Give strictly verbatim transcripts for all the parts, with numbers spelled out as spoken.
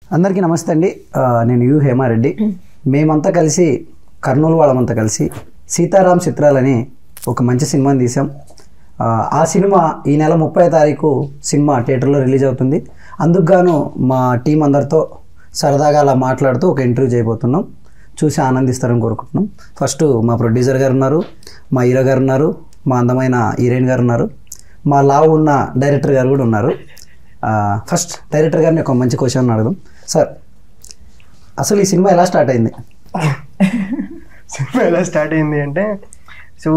అందరికీ నమస్తే అండి. నేను యు హేమారెడ్డి. మేమంతా కలిసి కర్నూలు వాళ్ళమంతా కలిసి సీతారాం చిత్రాలని ఒక మంచి సినిమాని తీసాం. ఆ సినిమా ఈ నెల ముప్పై తారీఖు సినిమా థియేటర్లో రిలీజ్ అవుతుంది. అందుకు గాను మా టీం అందరితో సరదాగా అలా మాట్లాడుతూ ఒక ఇంటర్వ్యూ చేయబోతున్నాం. చూసి ఆనందిస్తారని కోరుకుంటున్నాం. ఫస్ట్ మా ప్రొడ్యూసర్ గారు ఉన్నారు, మా హీరో గారు ఉన్నారు, మా అందమైన హీరోయిన్ గారు ఉన్నారు, మా లావు ఉన్న డైరెక్టర్ గారు కూడా ఉన్నారు. ఫస్ట్ డైరెక్టర్ గారిని ఒక మంచి క్వశ్చన్ అడగదాం. సార్, అసలు ఈ సినిమా ఎలా స్టార్ట్ అయింది? సినిమా ఎలా స్టార్ట్ అయింది అంటే, సో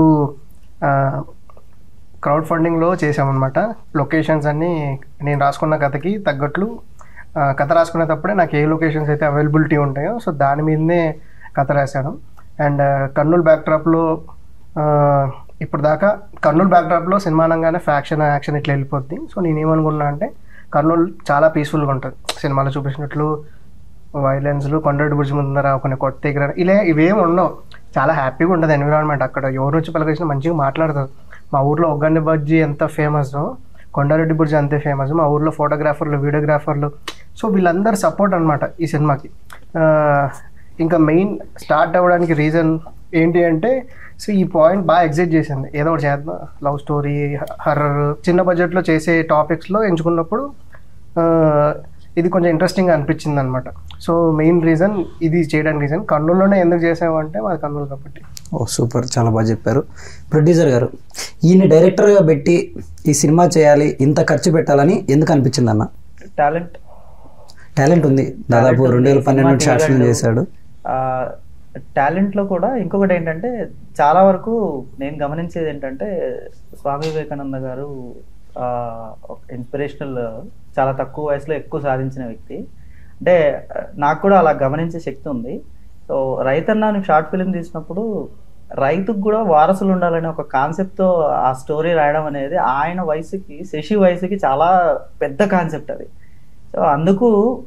క్రౌడ్ ఫండింగ్లో చేసామన్నమాట. లొకేషన్స్ అన్నీ నేను రాసుకున్న కథకి తగ్గట్లు, కథ రాసుకునేటప్పుడే నాకు ఏ లొకేషన్స్ అయితే అవైలబిలిటీ ఉంటాయో సో దాని మీదనే కథ రాశాను. అండ్ కర్నూలు బ్యాక్డ్రాప్లో ఇప్పుడు దాకా కర్నూలు బ్యాక్డ్రాప్లో సినిమా అనగానే ఫ్యాక్షన్ యాక్షన్ ఇట్లా వెళ్ళిపోద్ది. సో నేనేమనుకున్నా అంటే కర్నూలు చాలా పీస్ఫుల్గా ఉంటుంది. సినిమాలో చూపించినట్లు వైలెన్స్లు, కొండరెడ్డి బ్రిడ్జ్ ముందర కొన్ని కొత్త ఎగిర ఇలా ఇవేమి ఉండవు. చాలా హ్యాపీగా ఉంటుంది ఎన్విరాన్మెంట్. అక్కడ ఎవరు వచ్చి పలకరించినా మంచిగా మాట్లాడతారు. మా ఊర్లో ఒగ్గండి బజ్జీ ఎంత ఫేమస్, కొండారెడ్డి బ్రిడ్జ్ అంతే ఫేమస్. మా ఊర్లో ఫోటోగ్రాఫర్లు, వీడియోగ్రాఫర్లు, సో వీళ్ళందరూ సపోర్ట్ అనమాట ఈ సినిమాకి. ఇంకా మెయిన్ స్టార్ట్ అవ్వడానికి రీజన్ ఏంటి అంటే, సో ఈ పాయింట్ బాగా ఎగ్జైట్ చేసింది. ఏదో ఒకటి చేద్దాం, లవ్ స్టోరీ, హర్రర్, చిన్న బడ్జెట్లో చేసే టాపిక్స్లో ఎంచుకున్నప్పుడు ఇది కొంచెం ఇంట్రెస్టింగ్గా అనిపించింది అనమాట. సో మెయిన్ రీజన్ ఇది చేయడానికి రీజన్. కర్నూలులోనే ఎందుకు చేసామంటే మాది కర్నూలు కాబట్టి. ఓ సూపర్, చాలా బాగా చెప్పారు. ప్రొడ్యూసర్ గారు, ఈయన డైరెక్టర్గా పెట్టి ఈ సినిమా చేయాలి, ఇంత ఖర్చు పెట్టాలని ఎందుకు అనిపించింది అన్న? టాలెంట్ టాలెంట్ ఉంది. దాదాపు రెండు వేల పన్నెండు షార్ట్స్ చేశాడు. టాలెంట్లో కూడా ఇంకొకటి ఏంటంటే, చాలా వరకు నేను గమనించేది ఏంటంటే, స్వామి వివేకానంద గారు ఇన్స్పిరేషనల్, చాలా తక్కువ వయసులో ఎక్కువ సాధించిన వ్యక్తి. అంటే నాకు కూడా అలా గమనించే శక్తి ఉంది. సో రైతన్న షార్ట్ ఫిలిం తీసినప్పుడు రైతుకు కూడా వారసులు ఉండాలనే ఒక కాన్సెప్ట్తో ఆ స్టోరీ రాయడం అనేది ఆయన వయసుకి, శశి వయసుకి చాలా పెద్ద కాన్సెప్ట్ అది. సో అందుకు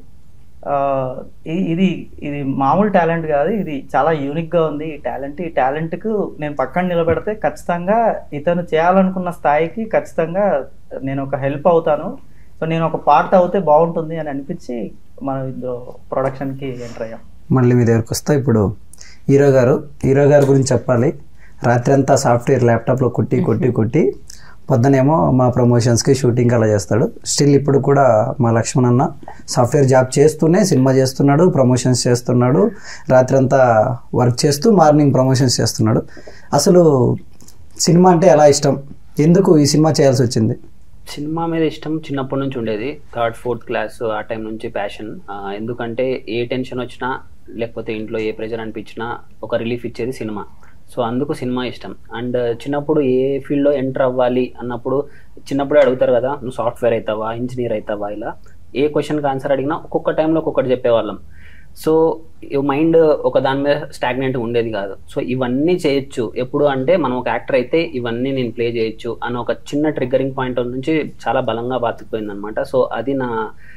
ఇది ఇది మామూలు టాలెంట్ కాదు, ఇది చాలా యూనిక్గా ఉంది ఈ టాలెంట్. ఈ టాలెంట్కు నేను పక్కన నిలబెడితే ఖచ్చితంగా ఇతను చేయాలనుకున్న స్థాయికి ఖచ్చితంగా నేను ఒక హెల్ప్ అవుతాను. సో నేను ఒక పార్ట్ అవుతే బాగుంటుంది అని అనిపించి మనం ఇందులో ప్రొడక్షన్కి ఎంటర్ అయ్యాం. మళ్ళీ మీ దగ్గరకు వస్తా. ఇప్పుడు హీరో గారు హీరో గారి గురించి చెప్పాలి. రాత్రి అంతా సాఫ్ట్వేర్ ల్యాప్టాప్లో కొట్టి కొట్టి కొట్టి పొద్దునేమో మా ప్రమోషన్స్కి షూటింగ్ అలా చేస్తాడు. స్టిల్ ఇప్పుడు కూడా మా లక్ష్మణ్ అన్న సాఫ్ట్వేర్ జాబ్ చేస్తూనే సినిమా చేస్తున్నాడు, ప్రమోషన్స్ చేస్తున్నాడు, రాత్రి అంతా వర్క్ చేస్తూ మార్నింగ్ ప్రమోషన్స్ చేస్తున్నాడు. అసలు సినిమా అంటే ఎలా ఇష్టం, ఎందుకు ఈ సినిమా చేయాల్సి వచ్చింది? సినిమా మీద ఇష్టం చిన్నప్పటి నుంచి ఉండేది. థర్డ్ ఫోర్త్ క్లాస్ ఆ టైం నుంచి ప్యాషన్. ఎందుకంటే ఏ టెన్షన్ వచ్చినా లేకపోతే ఇంట్లో ఏ ప్రెజర్ అనిపించినా ఒక రిలీఫ్ ఇచ్చేది సినిమా. సో అందుకు సినిమా ఇష్టం. అండ్ చిన్నప్పుడు ఏ ఫీల్డ్లో ఎంటర్ అవ్వాలి అన్నప్పుడు చిన్నప్పుడే అడుగుతారు కదా, నువ్వు సాఫ్ట్వేర్ అవుతావా, ఇంజనీర్ అవుతావా, ఇలా ఏ క్వశ్చన్కి ఆన్సర్ అడిగినా ఒక్కొక్క టైంలో ఒక్కొక్కటి చెప్పేవాళ్ళం. సో మైండ్ ఒక దాని మీద స్టాగ్నెంట్ ఉండేది కాదు. సో ఇవన్నీ చేయొచ్చు ఎప్పుడు అంటే, మనం ఒక యాక్టర్ అయితే ఇవన్నీ నేను ప్లే చేయొచ్చు అని ఒక చిన్న ట్రిగ్గరింగ్ పాయింట్ నుంచి చాలా బలంగా బాతికిపోయింది అనమాట. సో అది నా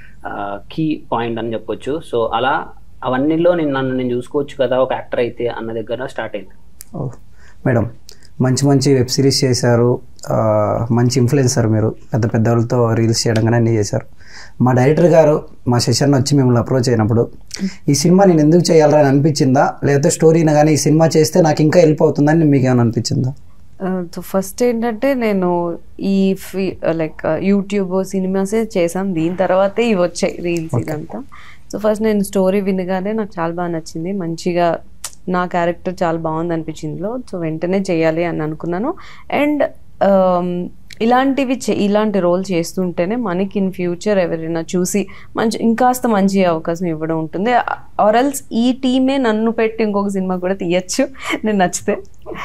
కీ పాయింట్ అని చెప్పొచ్చు. సో అలా అవన్నీలో నేను నన్ను నేను చూసుకోవచ్చు కదా ఒక యాక్టర్ అయితే అన్న దగ్గర స్టార్ట్ అయింది. ఓ మేడం, మంచి మంచి వెబ్ సిరీస్ చేశారు, మంచి ఇన్ఫ్లుయెన్సర్ మీరు, పెద్ద పెద్ద వాళ్ళతో రీల్స్ చేయడం కానీ అన్నీ చేశారు. మా డైరెక్టర్ గారు మా సెషన్ వచ్చి మిమ్మల్ని అప్రోచ్ అయినప్పుడు ఈ సినిమా నేను ఎందుకు చేయాలని అనిపించిందా, లేకపోతే స్టోరీని కానీ ఈ సినిమా చేస్తే నాకు ఇంకా హెల్ప్ అవుతుందని మీకు ఏమైనా అనిపించిందా? సో ఫస్ట్ ఏంటంటే, నేను ఈ ఫీ లైక్ యూట్యూబ్ సినిమాసే చేసాం, దీని తర్వాతే ఇవి వచ్చాయి రీల్స్ ఇదంతా. సో ఫస్ట్ నేను స్టోరీ వినగానే నాకు చాలా బాగా నచ్చింది, మంచిగా నా క్యారెక్టర్ చాలా బాగుంది అనిపించిందిలో. సో వెంటనే చేయాలి అని అనుకున్నాను. అండ్ ఇలాంటివి ఇలాంటి రోల్ చేస్తుంటేనే మనకి ఇన్ ఫ్యూచర్ ఎవరైనా చూసి మంచి ఇంకాస్త మంచి అవకాశం ఇవ్వడం ఉంటుంది. ఆర్ఎల్స్ ఈ టీమే నన్ను పెట్టి ఇంకొక సినిమా కూడా తీయచ్చు నేను నచ్చితే.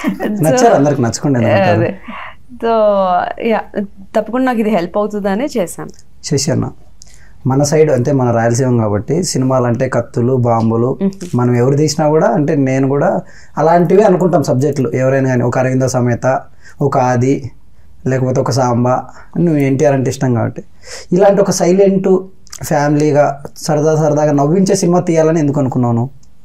అదే, సో యా, తప్పకుండా నాకు ఇది హెల్ప్ అవుతుందనే చేశాను. శశి, మన సైడ్ అంటే మన రాయలసీమ కాబట్టి సినిమాలు అంటే కత్తులు, బాంబులు, మనం ఎవరు తీసినా కూడా అంటే నేను కూడా అలాంటివి అనుకుంటాం సబ్జెక్టులు. ఎవరైనా కానీ ఒక అరవింద సమేత, ఒక ఆది, లేకపోతే ఒక సాంబా, నువ్వు ఎన్టీఆర్ అంటే ఇష్టం కాబట్టి ఇలాంటి ఒక సైలెంట్ ఫ్యామిలీగా సరదా సరదాగా నవ్వించే సినిమా తీయాలని ఎందుకు అనుకున్నాను?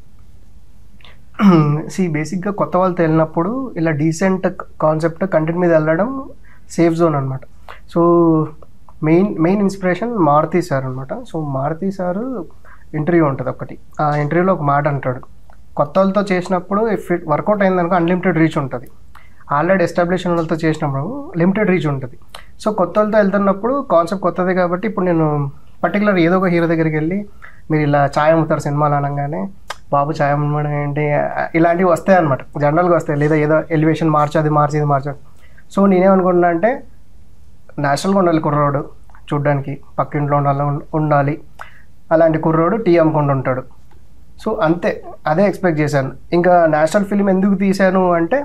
సి బేసిక్గా కొత్త వాళ్ళతో వెళ్ళినప్పుడు ఇలా డీసెంట్ కాన్సెప్ట్ కంటెంట్ మీద వెళ్ళడం సేఫ్ జోన్ అనమాట. So main main inspiration Maruthi sir అనమాట. సో మారుతి సారు ఇంటర్వ్యూ ఉంటుంది ఒకటి. ఆ ఇంటర్వ్యూలో ఒక మాట అంటాడు, కొత్త వాళ్ళతో చేసినప్పుడు ఇఫ్ ఇట్ వర్కౌట్ అయిందనుకో అన్లిమిటెడ్ రీచ్ ఉంటుంది, ఆల్రెడీ ఎస్టాబ్లిష్ వాళ్ళతో చేసినప్పుడు లిమిటెడ్ రీచ్ ఉంటుంది. సో కొత్త వాళ్ళతో వెళ్తున్నప్పుడు కాన్సెప్ట్ కొత్తది కాబట్టి ఇప్పుడు నేను పర్టికులర్ ఏదో ఒక హీరో దగ్గరికి వెళ్ళి మీరు ఇలా ఛాయ్ అమ్ముతారు సినిమాలు అనగానే బాబు ఛాయ్ అమ్మడం ఏంటి ఇలాంటివి వస్తాయి అనమాట, జనరల్గా వస్తాయి. లేదా ఏదో ఎలివేషన్ మార్చది మార్చేది మార్చదు. సో నేనేమనుకుంటున్నా అంటే నేచురల్గా ఉండాలి కుర్రోడు, చూడ్డానికి పక్కింట్లో ఉండాలి ఉండాలి అలాంటి కుర్రోడు టీ అమ్ముకుంటూ ఉంటాడు. సో అంతే, అదే ఎక్స్పెక్ట్ చేశాను. ఇంకా నేషనల్ ఫిలిం ఎందుకు తీశాను అంటే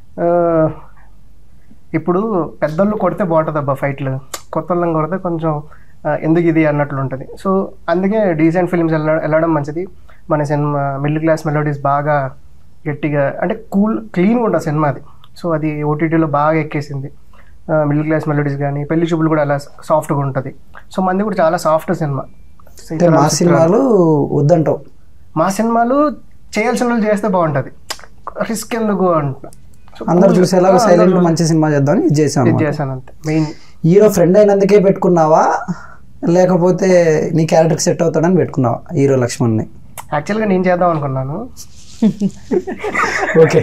ఇప్పుడు పెద్దోళ్ళు కొడితే బాగుంటుంది అబ్బా ఫైట్లు, కొత్త వాళ్ళని కొడితే కొంచెం ఎందుకు ఇది అన్నట్లు ఉంటుంది. సో అందుకే డీసెంట్ ఫిలిమ్స్ వెళ్ళ వెళ్ళడం మంచిది. మన సినిమా మిడిల్ క్లాస్ మెలోడీస్ బాగా గట్టిగా అంటే కూల్ క్లీన్గా ఉంటుంది సినిమా అది. సో అది ఓటీటీలో బాగా ఎక్కేసింది. మిడిల్ క్లాస్ మెలోడీస్ కానీ పెళ్లి చూపులు కూడా అలా సాఫ్ట్గా ఉంటుంది. సో మంది కూడా చాలా సాఫ్ట్ సినిమా. మా సినిమాలు వద్దంటావు? మా సినిమాలు చేయాల్సిన వాళ్ళు చేస్తే బాగుంటుంది, రిస్క్ ఎందుకు అంట అందరు చూసేలాగా సైలెంట్ మంచి సినిమా చేద్దామని ఇది చేసాను ఇది చేశాను అంతే. మెయిన్ హీరో ఫ్రెండ్ అయినందుకే పెట్టుకున్నావా లేకపోతే నీ క్యారెక్టర్కి సెట్ అవుతాడని పెట్టుకున్నావా హీరో లక్ష్మణ్ని? యాక్చువల్గా నేను చేద్దాం అనుకున్నాను. ఓకే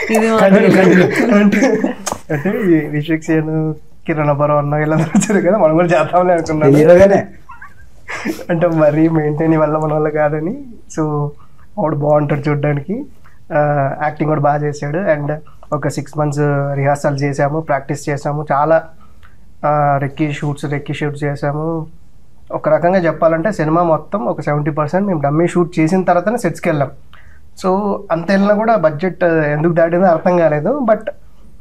అంటే విశ్వక్ సేన్, కిరణ్ అబ్బరావ్ అన్న ఇలా వచ్చారు కదా, మనం కూడా చేద్దామని అనుకున్నాను. హీరోగానే అంటే మరీ మెయింటైన్ వల్ల మన వల్ల కాదని. సో వాడు బాగుంటాడు చూడడానికి, యాక్టింగ్ కూడా బాగా చేశాడు. అండ్ ఒక సిక్స్ మంత్స్ రిహార్సల్ చేసాము, ప్రాక్టీస్ చేసాము, చాలా రెక్కి షూట్స్ రెక్కి షూట్స్ చేసాము. ఒక రకంగా చెప్పాలంటే సినిమా మొత్తం ఒక సెవెంటీ పర్సెంట్ మేము డమ్మీ షూట్ చేసిన తర్వాతనే సెట్స్కి వెళ్ళాం. సో అంత వెళ్ళినా కూడా బడ్జెట్ ఎందుకు దాటిందో అర్థం కాలేదు. బట్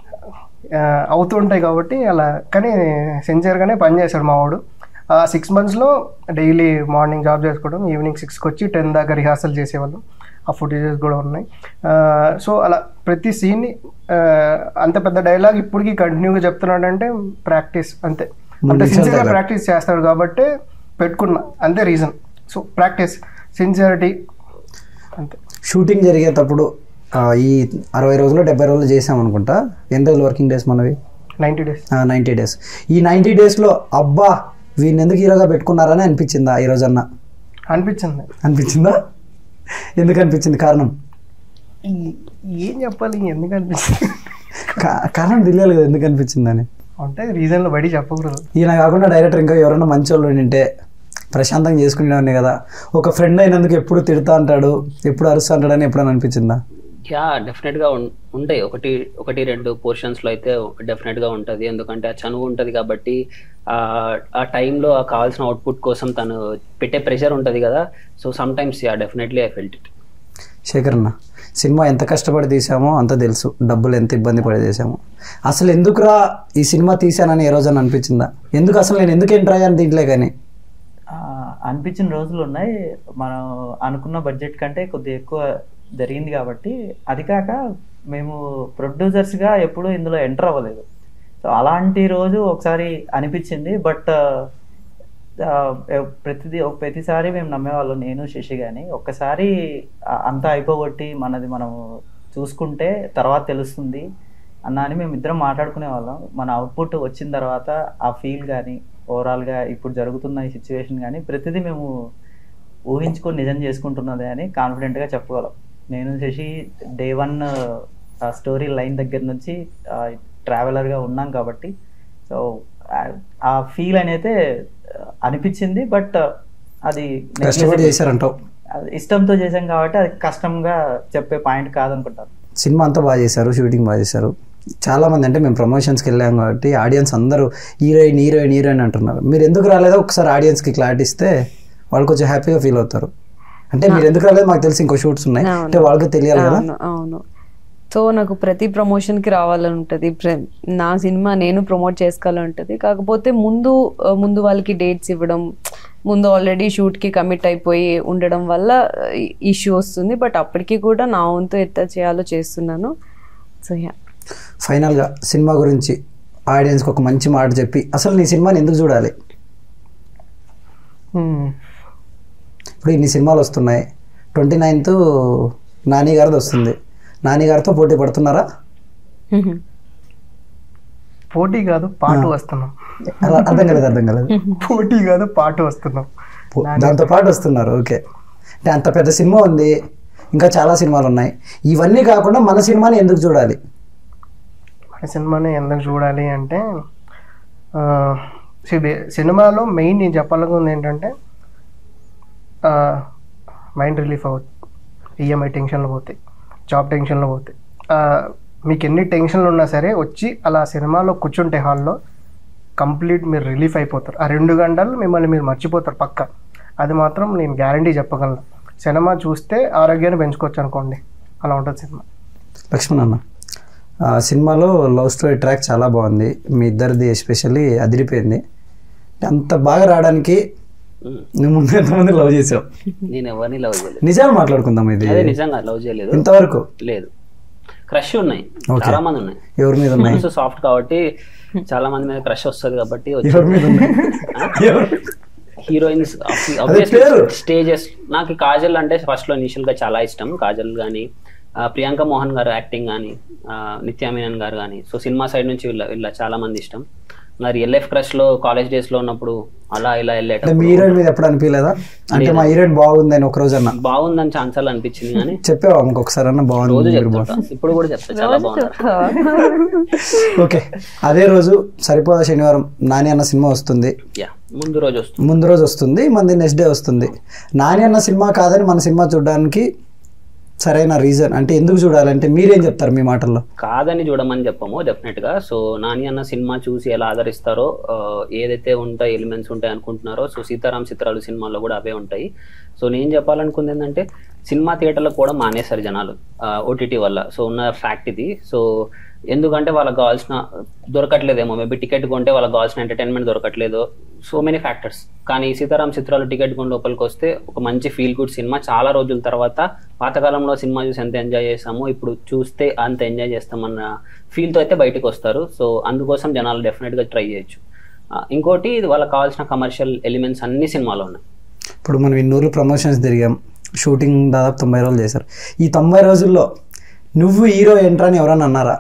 అవుతుంటాయి కాబట్టి అలా, కానీ సిన్సియర్గానే పనిచేశాడు మా వాడు. ఆ సిక్స్ మంత్స్లో డైలీ మార్నింగ్ జాబ్ చేసుకోవడం, ఈవినింగ్ సిక్స్కి వచ్చి టెన్ దాకా రిహార్సల్ చేసేవాళ్ళం. ఆ ఫుటేజెస్ కూడా ఉన్నాయి. సో అలా ప్రతి సీన్ని అంత పెద్ద డైలాగ్ ఇప్పటికీ కంటిన్యూగా చెప్తున్నాడంటే ప్రాక్టీస్ అంతే. అంటే సిన్సియర్గా ప్రాక్టీస్ చేస్తాడు కాబట్టి పెట్టుకున్నా, అంతే రీజన్. సో ప్రాక్టీస్, సిన్సియారిటీ అంతే. షూటింగ్ జరిగేటప్పుడు ఈ అరవై రోజులు డెబ్బై రోజులు చేసాం అనుకుంటా. ఎన్ని రోజులు వర్కింగ్ డేస్ మనవి? నైంటీ డేస్ నైంటీ డేస్ ఈ నైంటీ డేస్లో అబ్బా వీడిని ఎందుకు హీరోగా పెట్టుకున్నారని అనిపించిందా ఈ రోజన్నా? అనిపించింది. అనిపించిందా? ఎందుకు అనిపించింది? కారణం ఏం చెప్పాలి, ఎందుకు అనిపించింది? కారణం తెలియాలి కదా ఎందుకు అనిపించిందని. అంటే రీజన్లో బయట చెప్పకూడదు. ఈయన కాకుండా డైరెక్టర్ ఇంకా ఎవరైనా మంచి వాళ్ళు ఉంటే ప్రశాంతంగా చేసుకునేవాడిని కదా. ఒక ఫ్రెండ్ అయినందుకు ఎప్పుడు తిడతా అంటాడు, ఎప్పుడు అరుస్తా అంటాడని ఎప్పుడైనా అనిపించిందా? యా డెఫినెట్గా ఉంటాయి. ఒకటి ఒకటి రెండు పోర్షన్స్లో అయితే డెఫినెట్గా ఉంటుంది. ఎందుకంటే ఆ చనువు ఉంటుంది కాబట్టి ఆ టైంలో కావాల్సిన అవుట్పుట్ కోసం తను పెట్టే ప్రెషర్ ఉంటుంది కదా. So sometimes yeah definitely I felt it. Shekhar అన్న, సినిమా ఎంత కష్టపడి తీసామో అంత తెలుసు, డబ్బులు ఎంత ఇబ్బంది పడి తీసామో. అసలు ఎందుకురా ఈ సినిమా తీసానని ఏ రోజు అని అనిపించిందా? ఎందుకు అసలు నేను ఎందుకు ఎంటర్ అయ్యాను దీంట్లో కానీ అనిపించిన రోజులు ఉన్నాయి. మనం అనుకున్న బడ్జెట్ కంటే కొద్దిగా ఎక్కువ జరిగింది కాబట్టి. అది కాక మేము ప్రొడ్యూసర్స్గా ఎప్పుడూ ఇందులో ఎంటర్ అవ్వలేదు. సో అలాంటి రోజు ఒకసారి అనిపించింది. బట్ ప్రతిదీ ప్రతిసారి మేము నమ్మేవాళ్ళం, నేను శశి కానీ. ఒక్కసారి అంతా అయిపోగొట్టి మనది మనం చూసుకుంటే తర్వాత తెలుస్తుంది అన్న అని మేము ఇద్దరం మాట్లాడుకునే వాళ్ళం. మన అవుట్పుట్ వచ్చిన తర్వాత ఆ ఫీల్ కానీ ఓవరాల్గా ఇప్పుడు జరుగుతున్న ఈ సిచ్యువేషన్ కానీ ప్రతిదీ మేము ఊహించుకొని నిజం చేసుకుంటున్నది అని కాన్ఫిడెంట్గా చెప్పగలం. నేను Sashi day one story line దగ్గర నుంచి ట్రావెలర్గా ఉన్నాం కాబట్టి సో ఆ ఫీల్ అనేది అనిపించింది. బట్ అది చేశారంటావు, ఇష్టంతో చేశాం కాబట్టి అది కష్టంగా చెప్పే పాయింట్ కాదనుకుంటారు. సినిమా అంతా బాగా చేశారు, షూటింగ్ బాగా చేశారు. చాలామంది అంటే మేము ప్రమోషన్స్కి వెళ్ళాం కాబట్టి ఆడియన్స్ అందరూ హీరోయిన్ హీరోయిన్ హీరోయిన్ అంటున్నారు. మీరు ఎందుకు రాలేదో ఒకసారి ఆడియన్స్కి క్లారిటీ ఇస్తే వాళ్ళు కొంచెం హ్యాపీగా ఫీల్ అవుతారు. అంటే మీరు ఎందుకు రాలేదు మాకు తెలిసి ఇంకో షూట్స్ ఉన్నాయి అంటే వాళ్ళకి తెలియాలి కదా. అవును. సో నాకు ప్రతి ప్రమోషన్కి రావాలని ఉంటుంది, నా సినిమా నేను ప్రమోట్ చేసుకోవాలని ఉంటుంది. కాకపోతే ముందు ముందు వాళ్ళకి డేట్స్ ఇవ్వడం, ముందు ఆల్రెడీ షూట్కి కమిట్ అయిపోయి ఉండడం వల్ల ఇష్యూ వస్తుంది. బట్ అప్పటికి కూడా నా వంతు ఎంత చేయాలో చేస్తున్నాను. సో యా, ఫైనల్గా సినిమా గురించి ఆడియన్స్కి ఒక మంచి మాట చెప్పి అసలు నీ సినిమాని ఎందుకు చూడాలి? ఇప్పుడు ఇన్ని సినిమాలు వస్తున్నాయి, ట్వంటీ నైన్త్ నాని గారిది వస్తుంది. నాని గారితో పోటీ పడుతున్నారా? పోటీ కాదు, పాటు వస్తున్నాం. అర్థం కాలేదు అర్థం కాలేదు పోటీ కాదు, పాటు వస్తున్నాం. దాంతో పాటు వస్తున్నారు. ఓకే, అంటే అంత పెద్ద సినిమా ఉంది, ఇంకా చాలా సినిమాలు ఉన్నాయి, ఇవన్నీ కాకుండా మన సినిమాని ఎందుకు చూడాలి? మన సినిమాని ఎందుకు చూడాలి అంటే సినిమాలో మెయిన్ నేను చెప్పాలనుకుంది ఏంటంటే మైండ్ రిలీఫ్ అవుతుంది, ఈఎంఐ టెన్షన్లు పోతాయి, జాబ్ టెన్షన్లు పోతాయి. మీకు ఎన్ని టెన్షన్లు ఉన్నా సరే వచ్చి అలా సినిమాలో కూర్చుంటే హాల్లో కంప్లీట్ మీరు రిలీఫ్ అయిపోతారు. ఆ రెండు గంటలు మిమ్మల్ని మీరు మర్చిపోతారు పక్క. అది మాత్రం నేను గ్యారంటీ చెప్పగలను. సినిమా చూస్తే ఆరోగ్యాన్ని పెంచుకోవచ్చు అనుకోండి, అలా ఉంటుంది సినిమా. లక్ష్మణ్ అన్న, సినిమాలో లవ్ స్టోరీ ట్రాక్ చాలా బాగుంది, మీ ఇద్దరిది ఎస్పెషల్లీ అదిరిపోయింది. అంత బాగా రావడానికి నువ్వు ముందు ఎంతమంది లవ్ చేసావు? నేను ఎవరిని లవ్ చేయలేదు. నిజాలు మాట్లాడుకుందాం. ఇది నిజంగా లవ్ చేయలేదు ఇంతవరకు. లేదు, క్రష్ ఉన్నాయి, చాలా మంది ఉన్నాయి. ఎవరి మీద ఉన్నాయి? సాఫ్ట్ కాబట్టి చాలా మంది మీద క్రష్ వస్తుంది కాబట్టి. ఎవరి మీద ఉన్నాయి? Heroines stages. నాకు కాజల్ అంటే ఫస్ట్ లో ఇనిషియల్ గా చాలా ఇష్టం. కాజల్ గానీ, ప్రియాంక మోహన్ గారు యాక్టింగ్ కానీ, నిత్యా మీనన్ గారు కానీ. సో సినిమా సైడ్ నుంచి వీళ్ళ వీళ్ళ చాలా మంది ఇష్టం. నా రియల్ లైఫ్ క్రష్ లో కాలేజ్ డేస్ లో ఉన్నప్పుడు అలా ఇలా వెళ్ళేట మీ హీరోయిన్ మీద ఎప్పుడు అనిపించలేదా? అంటే మా హీరోయిన్ బాగుందని ఒక రోజు అన్న బాగుందని ఛాన్సాలు అనిపించింది కానీ చెప్పావా ఇంకొకసారి అన్న బాగుంది? రోజు చెప్తా, ఇప్పుడు కూడా చెప్తా, చాలా బాగుంది. ఓకే, అదే రోజు సరిపోదా శనివారం నాని అన్న సినిమా వస్తుంది. యా, ముందు రోజు వస్తుంది. ముందు రోజు వస్తుంది, మంది నెక్స్ట్ డే వస్తుంది. నాని అన్న సినిమా కాదని మన సినిమా చూడడానికి సరైన రీజన్ అంటే ఎందుకు చూడాలంటే మీరేం చెప్తారు మీ మాటల్లో? కాదని చూడమని చెప్పము డెఫినెట్ గా. సో నాని అన్న సినిమా చూసి ఎలా ఆదరిస్తారో, ఏదైతే ఉంటాయి ఎలిమెంట్స్ ఉంటాయి అనుకుంటున్నారో, సో సీతారాం చిత్రాలు సినిమాల్లో కూడా అవే ఉంటాయి. సో నేను చెప్పాలనుకుంది ఏంటంటే సినిమా థియేటర్లో కూడా మానేశారు జనాలు ఓటీటీ వల్ల. సో ఉన్న ఫ్యాక్ట్ ఇది. సో ఎందుకంటే వాళ్ళకి కావాల్సిన దొరకట్లేదేమో, మేబీ టికెట్ కొంటే వాళ్ళకి కావాల్సిన ఎంటర్టైన్మెంట్ దొరకట్లేదు, సో మెనీ ఫ్యాక్టర్స్. కానీ సీతారాం చిత్రాలు టికెట్ కొని లోపలికి వస్తే ఒక మంచి ఫీల్ గుడ్ సినిమా. చాలా రోజుల తర్వాత పాతకాలంలో సినిమా చూసి ఎంత ఎంజాయ్ చేస్తామో ఇప్పుడు చూస్తే అంత ఎంజాయ్ చేస్తామన్న ఫీల్తో అయితే బయటకు వస్తారు. సో అందుకోసం జనాలు డెఫినెట్గా ట్రై చేయొచ్చు. ఇంకోటి ఇది వాళ్ళకి కావాల్సిన కమర్షియల్ ఎలిమెంట్స్ అన్ని సినిమాలో ఉన్నాయి. ఇప్పుడు మనం ఇన్నూరు ప్రమోషన్స్ తిరిగాం, షూటింగ్ దాదాపు తొంభై రోజులు చేశారు. ఈ తొంభై రోజుల్లో నువ్వు హీరో ఎంట్రా అని ఎవరన్నా అన్నారా?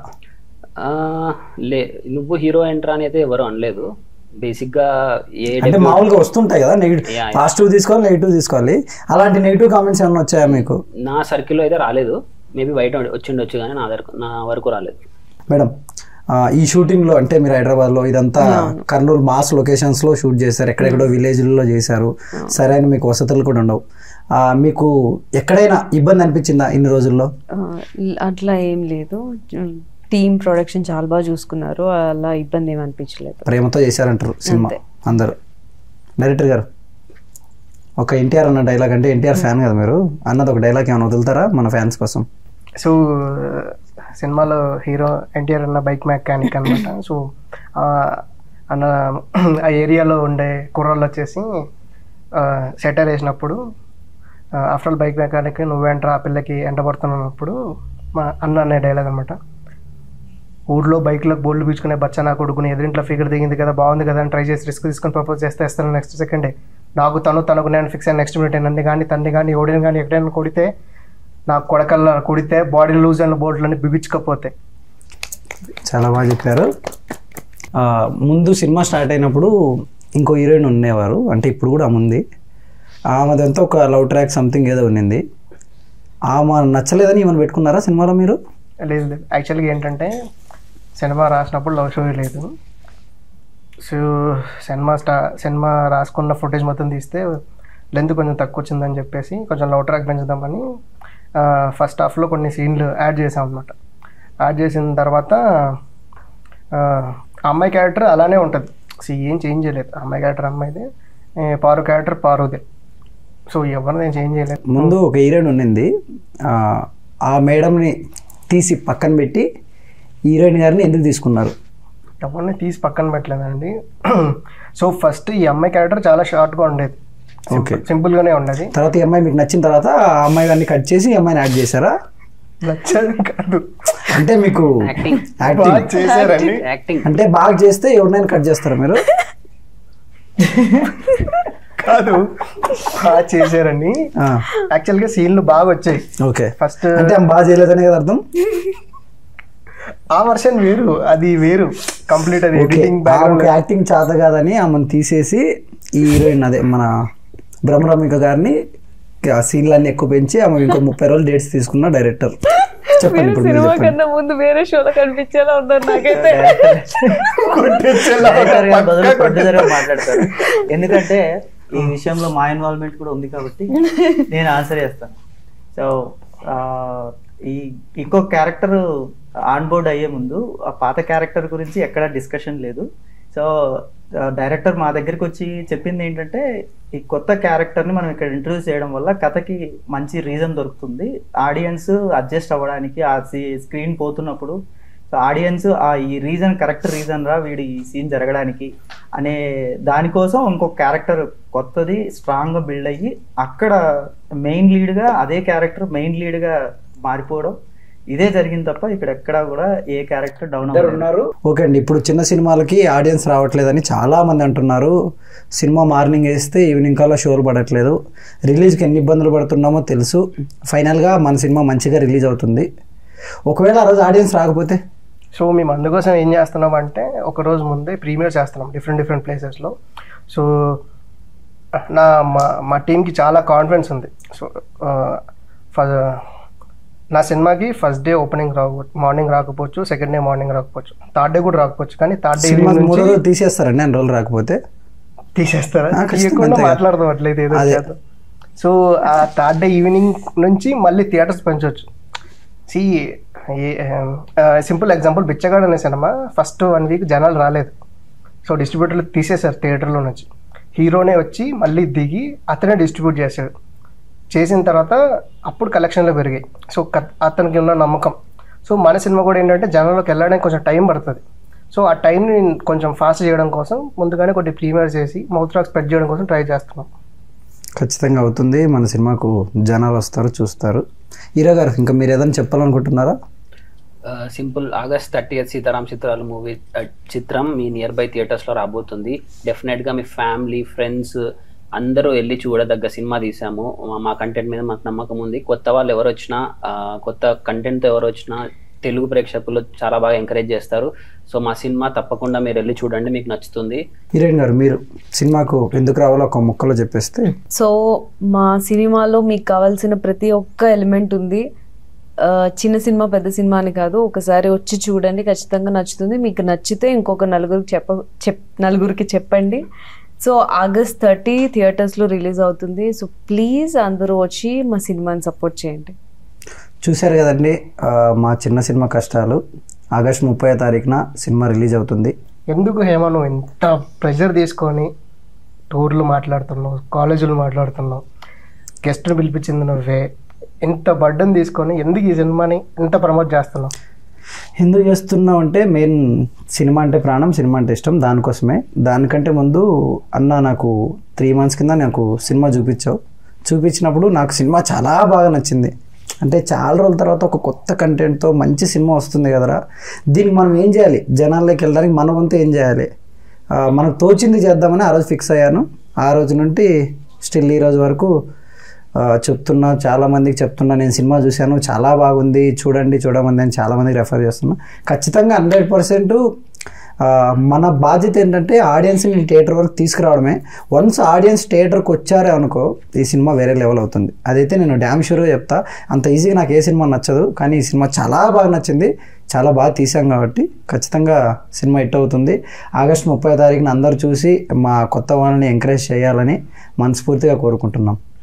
లే, నువ్వు హీరో ఎంట్రా అని అయితే ఎవరు అనలేదు. బేసిక్ గా అంటే మామూలుగా వస్తుంటాయి కదా, నెగిటివ్ పాజిటివ్ తీసుకోవాలి, నెగిటివ్ తీసుకోవాలి. అలాంటి నెగిటివ్ కామెంట్స్ ఏమైనా వచ్చాయా మీకు? నా సర్కిల్లో అయితే రాలేదు, మేబీ బయట వచ్చిండొచ్చు కానీ నా వరకు నా వరకు రాలేదు. మేడం, ఈ షూటింగ్లో అంటే మీరు హైదరాబాద్లో ఇదంతా కర్నూలు మాస్ లొకేషన్స్లో షూట్ చేశారు, ఎక్కడెక్కడో విలేజ్లలో చేశారు, సరైన మీకు వసతులు కూడా ఉండవు. మీకు ఎక్కడైనా ఇబ్బంది అనిపించిందా ఇన్ని రోజుల్లో? అట్లా ఏం లేదు, టీమ్ ప్రొడక్షన్ చాలా బాగా చూసుకున్నారు, అలా ఇబ్బంది ఏమి అనిపించలేదు. ప్రేమతో చేశారంటారు సినిమా అందరూ. డైరెక్టర్ గారు, ఒక ఎన్టీఆర్ అన్న డైలాగ్, అంటే ఎన్టీఆర్ ఫ్యాన్ కదా మీరు, అన్నది ఒక డైలాగ్ ఏమైనా వదులుతారా మన ఫ్యాన్స్ కోసం? సో సినిమాలో హీరో ఎన్టీఆర్ అన్న బైక్ మెకానిక్ అనమాట. సో అన్న ఆ ఏరియాలో ఉండే కుర్రోళ్ళు వచ్చేసి సెటర్ వేసినప్పుడు, ఆఫ్టర్ ఆల్ బైక్ మెకానిక్ నువ్వేంట్రా ఆ పిల్లకి ఎంట పడుతున్నప్పుడు మా అన్న అనే డైలాగ్ అనమాట. ఊర్లో బైక్లో బోల్డ్ పీచుకునే బచ్చా నా కొడుకుని ఎదురింట్లో ఫిగర్ దిగింది కదా, బాగుంది కదా అని ట్రై చేసి రిస్క్ తీసుకొని ప్రపోజ్ చేస్తే ఇస్తాను నెక్స్ట్ సెకండే. నాకు తను తనకు నేను ఫిక్స్ అయిన నెక్స్ట్ మినిట్ నన్ను కానీ తన్ని కానీ ఓడిని కానీ ఎక్కడైనా కొడితే, నాకు కొడకల్లా కొడితే బాడీ లూజ్ అయిన బోర్డులన్నీ బిగించకపోతే. చాలా బాగా చెప్పారు. ముందు సినిమా స్టార్ట్ అయినప్పుడు ఇంకో హీరోయిన్ ఉండేవారు, అంటే ఇప్పుడు కూడా ఆమె ఉంది. ఆమెదంతా ఒక లవ్ ట్రాక్ సంథింగ్ ఏదో ఉన్నింది, ఆమె నచ్చలేదని ఏమైనా పెట్టుకున్నారా సినిమాలో మీరు? లేదు లేదు, యాక్చువల్గా ఏంటంటే సినిమా రాసినప్పుడు లవ్ స్టోరీ లేదు. సో సినిమా స్టా సినిమా రాసుకున్న ఫుటేజ్ మొత్తం తీస్తే లెంత్ కొంచెం తక్కువ వచ్చిందని చెప్పేసి కొంచెం లవ్ ట్రాక్ పెంచుదామని ఫస్ట్ హాఫ్లో కొన్ని సీన్లు యాడ్ చేసాం అనమాట. యాడ్ చేసిన తర్వాత అమ్మాయి క్యారెక్టర్ అలానే ఉంటుంది, సో ఏం చేంజ్ చేయలేదు. అమ్మాయి క్యారెక్టర్ అమ్మాయిదే, పారు క్యారెక్టర్ పారుదే. సో ఎవరిని నేను చేంజ్ చేయలేదు. ముందు ఒక హీరోయిన్ ఉండింది, ఆ మేడంని తీసి పక్కన పెట్టి హీరోయిన్ గారిని ఎందుకు తీసుకున్నారు? ఎవరిని తీసి పక్కన పెట్టలేదండి. సో ఫస్ట్ ఈ అమ్మాయి క్యారెక్టర్ చాలా షార్ట్గా ఉండేది, సింపుల్గానే ఉండేది. తర్వాత ఈ అమ్మాయి మీకు నచ్చిన తర్వాత ఆ అమ్మాయి గారిని కట్ చేసి ఈ అమ్మాయిని యాడ్ చేశారా? నచ్చదు కాదు, అంటే మీకు యాక్టింగ్ చేశారండి. అంటే బాగా చేస్తే ఎవరినైనా కట్ చేస్తారా మీరు? కాదు, బాగా చేశారండి. యాక్చువల్గా సీన్లు బాగా వచ్చాయి. ఓకే, ఫస్ట్ అంటే ఆమె బాగా చేయలేదనే కదా అర్థం. ఆ వర్షన్ వేరు, అది వేరు కంప్లీట్. అది ఎడిటింగ్ యాక్టింగ్ చేత కాదని ఆమెను తీసేసి ఈ హీరోయిన్ అదే మన బ్రహ్మరమిక గారిని ఆ సీన్లన్నీ ఎక్కువ పెంచి ఆమె ఇంకో ముప్పై రోజులు డేట్స్ తీసుకున్న డైరెక్టర్. చెప్పండి ఇప్పుడు మీరు సినిమా చెప్పండి. కన్నా ముందు వేరే షోలో కనిపించేలా ఉన్నారు నాకైతే. డైరెక్టర్ గా బదులు ప్రొడ్యూసర్ గా మాట్లాడతారు, ఎందుకంటే ఈ విషయంలో మా ఇన్వాల్వ్మెంట్ కూడా ఉంది కాబట్టి నేను ఆన్సర్ చేస్తాను. సో ఈ ఇంకో క్యారెక్టర్ ఆన్ బోర్డ్ అయ్యే ముందు ఆ పాత క్యారెక్టర్ గురించి ఎక్కడ డిస్కషన్ లేదు. సో డైరెక్టర్ మా దగ్గరికి వచ్చి చెప్పింది ఏంటంటే, ఈ కొత్త క్యారెక్టర్ని మనం ఇక్కడ ఇంట్రడ్యూస్ చేయడం వల్ల కథకి మంచి రీజన్ దొరుకుతుంది, ఆడియన్స్ అడ్జస్ట్ అవ్వడానికి ఆ స్క్రీన్ పోతున్నప్పుడు ఆడియన్స్ ఆ ఈ రీజన్ కరెక్ట్ రీజన్ రా వీడి ఈ సీన్ జరగడానికి అనే దానికోసం ఇంకొక క్యారెక్టర్ కొత్తది స్ట్రాంగ్గా బిల్డ్ అయ్యి అక్కడ మెయిన్ లీడ్గా అదే క్యారెక్టర్ మెయిన్ లీడ్గా మారిపోవడం ఇదే జరిగింది తప్ప ఇక్కడ ఎక్కడా కూడా ఏ క్యారెక్టర్ డౌన్ ఉన్నారు. ఓకే అండి, ఇప్పుడు చిన్న సినిమాలకి ఆడియన్స్ రావట్లేదని చాలా మంది అంటున్నారు. సినిమా మార్నింగ్ వేస్తే ఈవినింగ్ కల్లా షోలు పడట్లేదు. రిలీజ్కి ఎన్ని ఇబ్బందులు పడుతున్నామో తెలుసు. ఫైనల్గా మన సినిమా మంచిగా రిలీజ్ అవుతుంది. ఒకవేళ ఆ రోజు ఆడియన్స్ రాకపోతే సో మేము అందుకోసం ఏం చేస్తున్నాం అంటే, ఒక రోజు ముందే ప్రీమియర్ చేస్తున్నాం డిఫరెంట్ డిఫరెంట్ ప్లేసెస్లో. సో నా మా మా టీంకి చాలా కాన్ఫిడెన్స్ ఉంది. సో నా సినిమాకి ఫస్ట్ డే ఓపెనింగ్ రాకపో మార్నింగ్ రాకపోవచ్చు, సెకండ్ డే మార్నింగ్ రాకపోవచ్చు, థర్డ్ డే కూడా రాకపోవచ్చు, కానీ థర్డ్ డే మూడు రోజులు తీసేస్తారండి అన్ని రోజులు రాకపోతే తీసేస్తారా? తీయకుండా మాట్లాడదాం అట్లయితే ఏదో చేద్దాం. సో ఆ థర్డ్ డే ఈవినింగ్ నుంచి మళ్ళీ థియేటర్స్ పెంచవచ్చు. సి సింపుల్ ఎగ్జాంపుల్, బిచ్చగాడు అనే సినిమా ఫస్ట్ వన్ వీక్ జనాలు రాలేదు. సో డిస్ట్రిబ్యూటర్లు తీసేశారు థియేటర్లో నుంచి. హీరోనే వచ్చి మళ్ళీ దిగి అతనే డిస్ట్రిబ్యూట్ చేశాడు. చేసిన తర్వాత అప్పుడు కలెక్షన్లు పెరిగాయి. సో అతనికి ఉన్న నమ్మకం. సో మన సినిమా కూడా ఏంటంటే జనాల్లోకి వెళ్ళడానికి కొంచెం టైం పడుతుంది. సో ఆ టైంని కొంచెం ఫాస్ట్ చేయడం కోసం ముందుగానే కొన్ని ప్రీమియర్ చేసి మౌత్ టాక్ స్ప్రెడ్ చేయడం కోసం ట్రై చేస్తున్నాం. ఖచ్చితంగా అవుతుంది. మన సినిమాకు జనాలు వస్తారు, చూస్తారు. హీరో గారు ఇంకా మీరు ఏదైనా చెప్పాలనుకుంటున్నారా? సింపుల్, ఆగస్ట్ థర్టీయత్ సీతారాం చిత్రాలు మూవీ చిత్రం మీ నియర్ బై థియేటర్స్లో రాబోతుంది. డెఫినెట్గా మీ ఫ్యామిలీ ఫ్రెండ్స్ అందరూ వెళ్ళి చూడదగ్గ సినిమా తీసాము. మా కంటెంట్ మీద మాకు నమ్మకం ఉంది. కొత్త వాళ్ళు ఎవరు వచ్చినా, కొత్త కంటెంట్తో ఎవరు వచ్చినా తెలుగు ప్రేక్షకులు చాలా బాగా ఎంకరేజ్ చేస్తారు. సో మా సినిమా తప్పకుండా మీరు వెళ్ళి చూడండి, మీకు నచ్చుతుంది. హీరోయిన్ గారు మీరు సినిమాకు ఎందుకు రావాలో ఒక ముక్కలో చెప్పేస్తే. సో మా సినిమాలో మీకు కావాల్సిన ప్రతి ఒక్క ఎలిమెంట్ ఉంది. చిన్న సినిమా పెద్ద సినిమా అని కాదు, ఒకసారి వచ్చి చూడండి, ఖచ్చితంగా నచ్చుతుంది. మీకు నచ్చితే ఇంకొక నలుగురికి చెప్ప చెప్ నలుగురికి చెప్పండి. సో ఆగస్ట్ థర్టీ థియేటర్స్లో రిలీజ్ అవుతుంది. సో ప్లీజ్ అందరూ వచ్చి మా సినిమాని సపోర్ట్ చేయండి. చూశారు కదండి మా చిన్న సినిమా కష్టాలు. ఆగస్ట్ ముప్పై తారీఖున సినిమా రిలీజ్ అవుతుంది. ఎందుకు హేమ నువ్వు ఇంత ప్రెషర్ తీసుకొని టూర్లు మాట్లాడుతున్నావు, కాలేజీలు మాట్లాడుతున్నావు, గెస్ట్ని పిలిపించింది నువ్వే, ఇంత బర్డన్ తీసుకొని ఎందుకు ఈ సినిమాని ఇంత ప్రమోట్ చేస్తున్నావు? ఎందుకు చేస్తున్నావు అంటే, మెయిన్ సినిమా అంటే ప్రాణం, సినిమా అంటే ఇష్టం, దానికోసమే. దానికంటే ముందు అన్న నాకు త్రీ మంత్స్ కింద నాకు సినిమా చూపించావు. చూపించినప్పుడు నాకు సినిమా చాలా బాగా నచ్చింది. అంటే చాలా రోజుల తర్వాత ఒక కొత్త కంటెంట్తో మంచి సినిమా వస్తుంది కదరా, దీనికి మనం ఏం చేయాలి, జనాల్లోకి వెళ్ళడానికి మన వంతు ఏం చేయాలి, మనకు తోచింది చేద్దామని ఆ రోజు ఫిక్స్ అయ్యాను. ఆ రోజు నుండి స్టిల్ ఈ రోజు వరకు చెప్తున్నా, చాలామందికి చెప్తున్నా, నేను సినిమా చూశాను చాలా బాగుంది, చూడండి చూడమంది అని చాలామందికి రెఫర్ చేస్తున్నా. ఖచ్చితంగా హండ్రెడ్ పర్సెంట్ మన బాధ్యత ఏంటంటే ఆడియన్స్ని థియేటర్ వరకు తీసుకురావడమే. వన్స్ ఆడియన్స్ థియేటర్కి వచ్చారే అనుకో, ఈ సినిమా వేరే లెవెల్ అవుతుంది. అదైతే నేను డ్యామ్ షూర్గా చెప్తా. అంత ఈజీగా నాకు ఏ సినిమా నచ్చదు, కానీ ఈ సినిమా చాలా బాగా నచ్చింది, చాలా బాగా తీసాం కాబట్టి ఖచ్చితంగా సినిమా హిట్ అవుతుంది. ఆగస్ట్ ముప్పై తారీఖున అందరూ చూసి మా కొత్త వాళ్ళని ఎంకరేజ్ చేయాలని మనస్ఫూర్తిగా కోరుకుంటున్నాం.